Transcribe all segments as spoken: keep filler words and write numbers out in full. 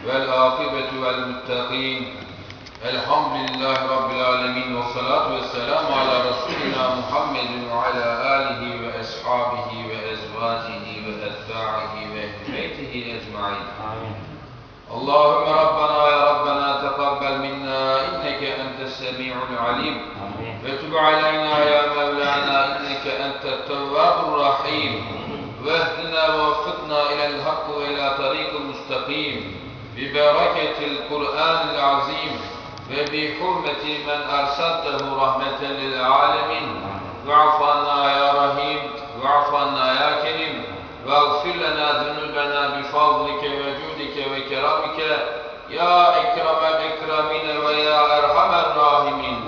والعاقبة والمتقين الحمد لله رب العالمين والصلاة والسلام على رسولنا محمد وعلى آله وأصحابه وأزواجه وأتباعه وأهل بيته أجمعين اللهم ربنا يا ربنا تقبل منا إنك أنت السميع العليم وتب علينا يا مولانا إنك أنت التواب الرحيم واهدنا ووفقنا إلى الحق وإلى طريق مستقيم ببركة القرآن العظيم وبحرمة من أرسلته رحمة للعالمين واعف عنا يا رحيم واعف عنا يا كريم واغفر لنا ذنوبنا بفضلك وجودك وكرمك يا أكرم الأكرمين ويا أرحم الراحمين.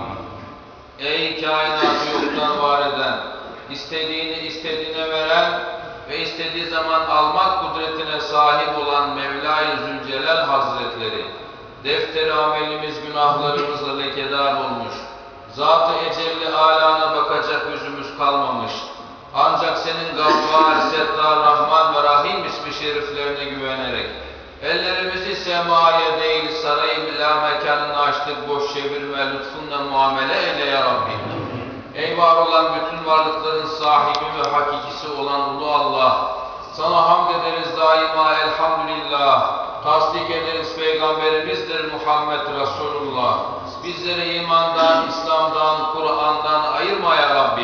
Ey kainatı yoktan var eden, istediğini istediğine veren ve istediği zaman almak kudretine sahip olan Mevla-i Zülcelal Hazretleri, defteri amelimiz günahlarımızla lekedar olmuş, Zat-ı Ecelli Alâ'na bakacak yüzümüz kalmamış, ancak senin Gaffar, Settar, Rahman ve Rahim ismi şeriflerine güvenerek, ellerimizi semaya değil sarayı bila mekanını açtık, boş çevirme, lütfunla muamele eyle ya Rabbi. Ey var olan bütün varlıkların sahibi ve hakikisi olan Ulu Allah, sana hamd ederiz daima elhamdülillah, tasdik ederiz Peygamberimizdir Muhammed Resulullah. Bizleri imandan, İslam'dan, Kur'an'dan ayırma ya Rabbi.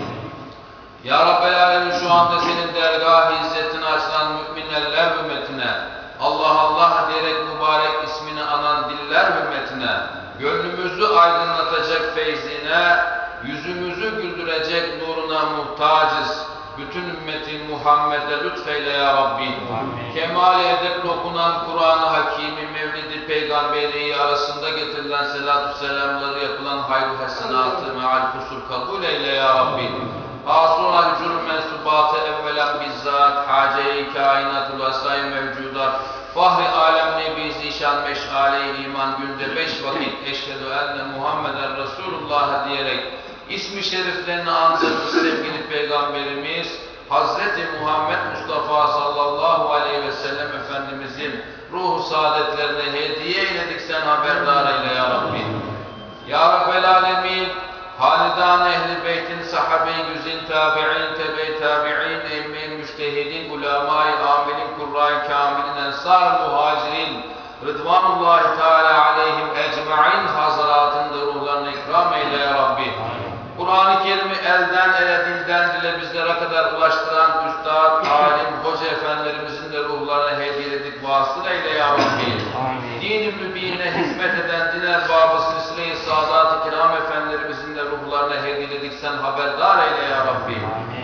Ya Rabbel Alemin, şu anda senin dergah-ı izzetine açılan müminler hürmetine, Allah Allah diyerek mübarek ismini anan diller hürmetine, gönlümüzü aydınlatacak feyzine, yüzümüzü güldürecek nuruna muhtacız. Bütün ümmeti Muhammed'e lütfeyle ya Rabbi. Kemal-i edep okunan Kur'an-ı Hakîm-i Mevlid-i Peygamberi arasında getirilen selatü selamları yapılan hayr-ı hasenatı meal kusur kabul eyle ya Rabbi. Asuna hücur mensubatı evvela bizzat hace-i kainatul asay mevcudat fahri alem nebi zişan meşale-i iman günde beş vakit eşhedü enne Muhammeden Resulullah diyerek ismi şeriflerini andığımız sevgili Peygamberimiz Hazreti Muhammed Mustafa sallallahu aleyhi ve sellem Efendimizin ruhu saadetlerine hediye eyledik, sen haberdar eyle ya Rabbi. Ya Rabbel Alemin, halidan ehli beytin, sahabe-i güzin, tabi'in, tebe-i tabi'in, emmi-i müştehidin, ulema-i amilin, kurra-i kamilin, ensar-ı muhacirin, Rıdvanullahi Teala aleyhim ecma'in hazaratında ruhlarını ikram eyle ya Rabbi. Kur'an-ı Kerim'i elden ele, dilden dile bizlere kadar ulaştıran üstad, alim, hoca efendilerimizin de ruhlarına hediye edip vasıl eyle ya Rabbi. Din-i mübine hizmet eden din erbabı silsile-i Sadat-ı Kiram efendilerimizin de ruhlarına hediye edip sen haberdar eyle ya Rabbi.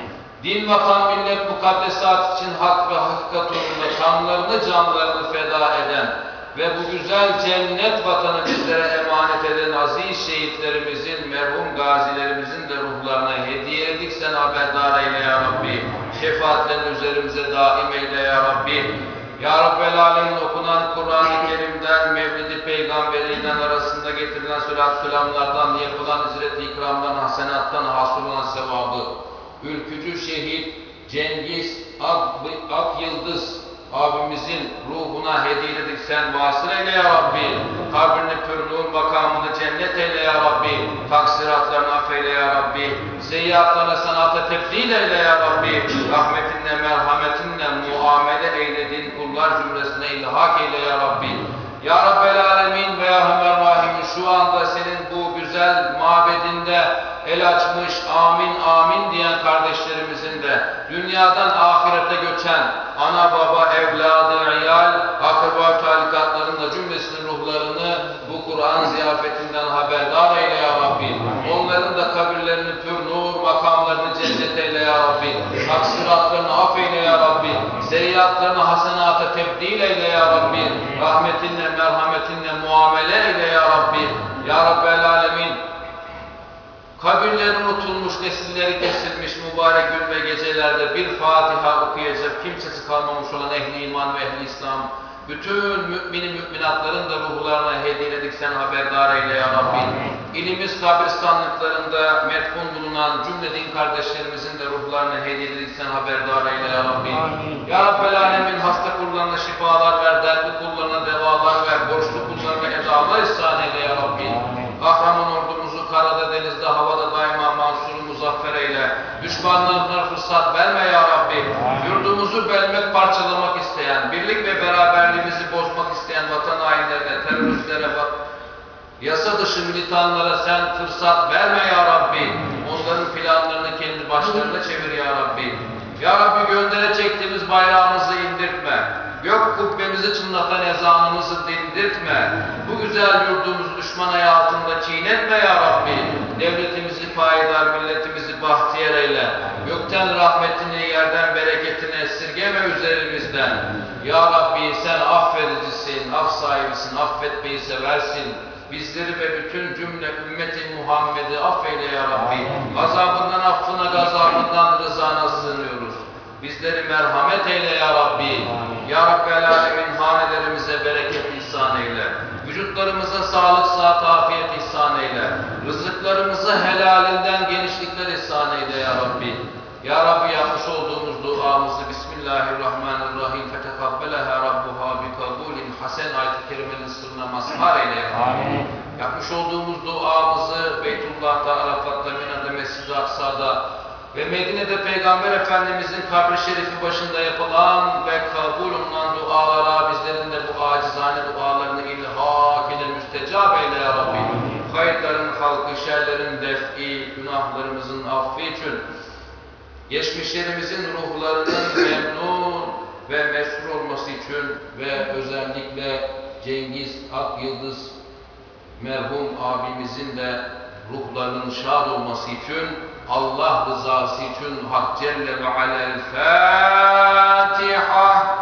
Din, vatan, millet, mukaddesat için hak ve hakikat uğrunda kanlarını, canlarını feda eden ve bu güzel cennet vatanı bizlere emanet eden aziz şehitlerimizin, merhum gazilerimizin de ruhlarına hediye edik, sen haberdar eyle ya Rabbi. Şefaatlerin üzerimize daim eyle ya Rabbi. Ya Rabbel Alemin, okunan Kur'an-ı Kerim'den, Mevlid-i Peygamberi'den arasında getirilen salat-ı selamlardan, yapılan hicret-i ikramdan, hasenattan hasıl olan sevabı, ülkücü şehit Cengiz Ak, Ak Yıldız abimizin ruhuna hediye edip sen vasıl eyle ya Rabbi. Kabrini pür nur, makamını cennet eyle ya Rabbi. Taksiratlarını affeyle ya Rabbi. Seyyiatlarına sanata tebdil eyle ya Rabbi. Rahmetinle, merhametinle muamele eylediğin kullar cümlesine ilhak eyle ya Rabbi. Ya Rabbel Alemin ve ya Hemer Rahim, şu anda senin bu güzel mabedinde el açmış, amin amin diyen kardeşlerimizin de dünyadan ahirete göçen ana baba, evladı, iyal, akraba talikatların da cümlesinin ruhlarını bu Kur'an ziyafetinden haberdar eyle ya Rabbi. Onların da kabirlerini pür nur, makamlarını cennet eyle ya Rabbi. Taksiratlarını affeyle ya Rabbi. Seyyiatlarını hasenata tebdil eyle ya Rabbi. Rahmetinle, merhametinle muamele eyle ya Rabbi. Ya Rabbel Alemin, kabirleri unutulmuş, nesilleri kesilmiş mübarek gün ve gecelerde bir Fatiha okuyacak kimsesi kalmamış olan ehli iman ve ehli İslam, bütün mümin müminatların da ruhlarına hediye edik, sen haberdar eyle ya Rabbi. İlimiz kabristanlıklarında medfun bulunan cümle din kardeşlerimizin de ruhlarına hediye edik, sen haberdar eyle ya Rabbi. Ya Rabbel Alemin, hasta kullarına şifalar ver, dertli kullarına devalar ülkemizi parçalamak isteyen, birlik ve beraberliğimizi bozmak isteyen vatan hainlerine, teröristlere, bak, yasa dışı militanlara sen fırsat verme ya Rabbi. Onların planlarını kendi başlarına çevir ya Rabbi. Ya Rabbi, göndere çektiğimiz bayrağımızı indirtme. Gök kubbemizi çınlatan ezanımızı dindirtme. Bu güzel yurdumuzu düşman ayağı altında çiğnetme ya Rabbi. Devletimizi payidar, milletimizi bahtiyar eyle. Gökten rahmetini, yerden bereketini esirgeme üzerimizden. Ya Rabbi, sen affedicisin, af sahibisin, affetmeyi seversin. Bizleri ve bütün cümle ümmeti Muhammed'i affeyle ya Rabbi. Gazabından affına, gazabından rızana sığınıyoruz. Bizleri merhamet eyle ya Rabbi. Ya Rabbel Alemin, hanelerimize bereket ihsan eyle. Vücutlarımıza sağlık, sıhhat, afiyet ihsan eyle. Rızıklarımıza helalinden genişlikler ihsan eyle ya Rabbi. Ya Rabbi, yapmış olduğumuz duamızı Bismillahirrahmanirrahim fetekabbeleha Rabbuha bi kabulin hasen ayet-i kerimenin sırrına mazhar eyle ya Rabbi. Yapmış olduğumuz duamızı Beytullah'ta, Arafat'ta, Mina'da, Mescid-i Aksa'da ve Medine'de Peygamber Efendimizin kabri şerifi başında yapılan ve kabul olunan dualara bizlerin de bu acizane dualarını ilhak ile müstecab eyle ya Rabbi. Hayırların halkı, şerlerin def'i, günahlarımızın affı için, geçmişlerimizin ruhlarının memnun ve mesrur olması için ve özellikle Cengiz Akyıldız merhum abimizin de ruhlarının şad olması için, Allah rızası için Hak Celle ve Alel Fatiha.